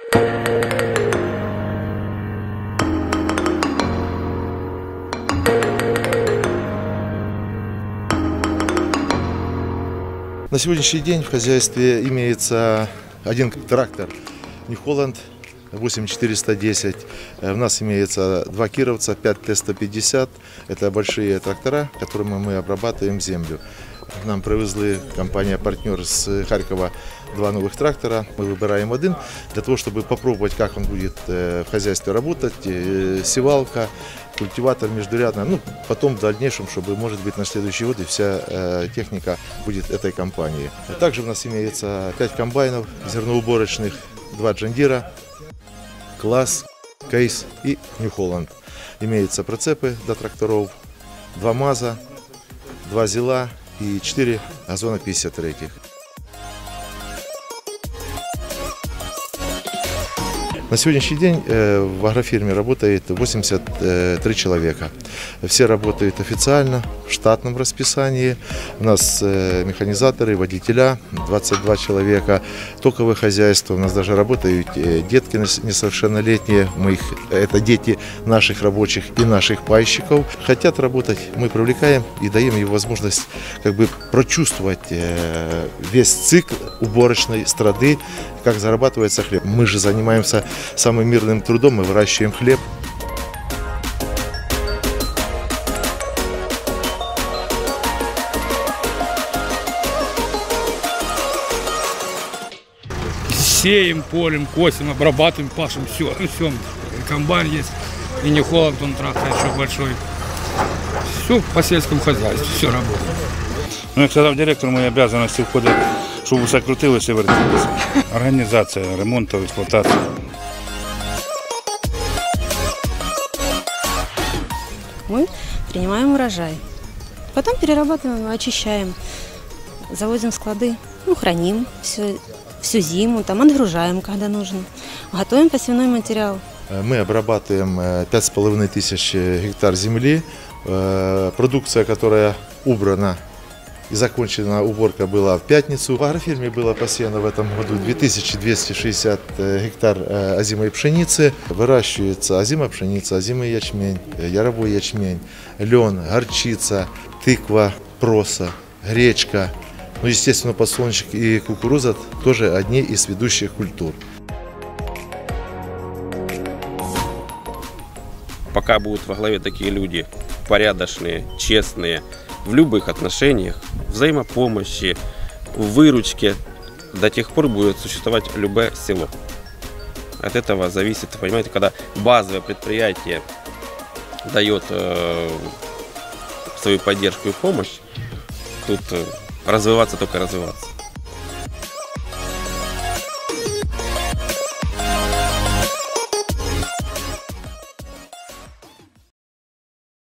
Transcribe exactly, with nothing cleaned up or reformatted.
На сегодняшний день в хозяйстве имеется один трактор New Holland восемь четыреста десять. У нас имеется два кировца пять Т сто пятьдесят. Это большие трактора, которыми мы обрабатываем землю. Нам привезли компания-партнер с Харькова два новых трактора. Мы выбираем один для того, чтобы попробовать, как он будет в хозяйстве работать. Севалка, культиватор междурядно. Ну, потом в дальнейшем, чтобы, может быть, на следующий год и вся э, техника будет этой компании. Также у нас имеется пять комбайнов зерноуборочных, два Джандира, Класс, Кейс и New Holland. Имеются прицепы для тракторов, два МАЗа, два ЗИЛа и четыре Газона пятьдесят три. На сегодняшний день в агрофирме работает восемьдесят три человека. Все работают официально, в штатном расписании. У нас механизаторы, водителя, двадцать два человека, токовое хозяйство. У нас даже работают детки несовершеннолетние. Мы их, это дети наших рабочих и наших пайщиков. Хотят работать, мы привлекаем и даем им возможность как бы прочувствовать весь цикл уборочной страды, как зарабатывается хлеб. Мы же занимаемся самым мирным трудом, мы выращиваем хлеб. Сеем, полем, косим, обрабатываем, пашем, все. Ну, все. Комбайн есть, и New Holland, он трактор еще большой. Все по сельскому хозяйству, все работает. Ну, як сказав директор, мої обов'язки входять, щоб усе крутилося і вертілося. Організація, ремонт, експлуатація. Мы принимаем урожай, потом перерабатываем, очищаем, завозим в склады, ну, храним все, всю зиму, там отгружаем, когда нужно, готовим посевной материал. Мы обрабатываем пять с половиной тысяч гектар земли. Продукция, которая убрана и закончена уборка была в пятницу. В агрофирме было посеяно в этом году две тысячи двести шестьдесят гектар озимой пшеницы. Выращивается озимая пшеница, озимый ячмень, яровой ячмень, лен, горчица, тыква, проса, гречка. Ну, естественно, подсолнечник и кукуруза тоже одни из ведущих культур. Пока будут во главе такие люди порядочные, честные, в любых отношениях, взаимопомощи, выручке, до тех пор будет существовать любое село. От этого зависит, понимаете, когда базовое предприятие дает э, свою поддержку и помощь, тут э, развиваться только развиваться.